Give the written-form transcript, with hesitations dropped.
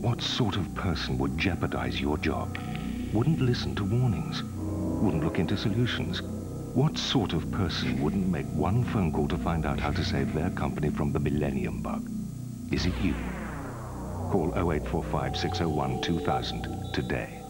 What sort of person would jeopardize your job? Wouldn't listen to warnings? Wouldn't look into solutions? What sort of person wouldn't make one phone call to find out how to save their company from the Millennium bug? Is it you? Call 0845 601 2000 today.